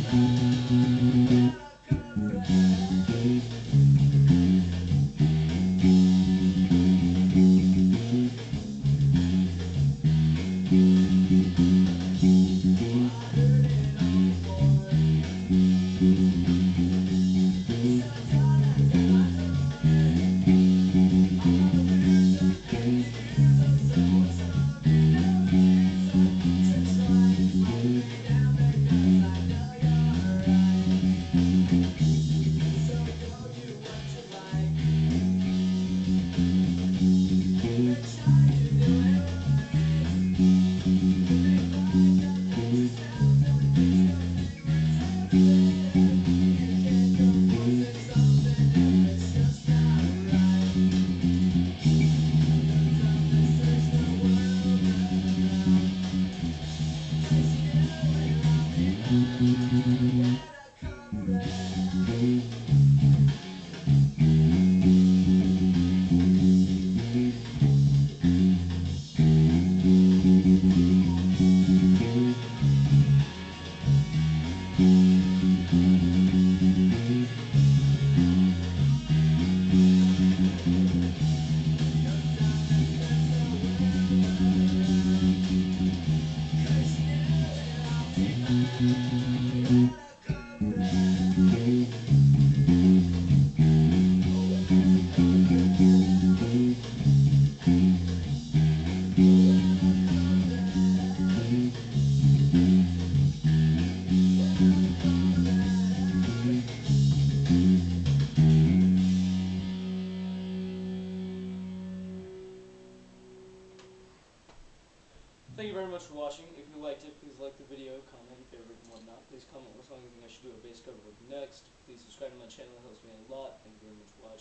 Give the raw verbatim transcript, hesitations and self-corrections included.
Thank you very much for watching. If you liked it, please like the video, comment, favorite, and whatnot. Please comment what song you think I should do a bass cover of next. Please subscribe to my channel. It helps me a lot. Thank you very much for watching.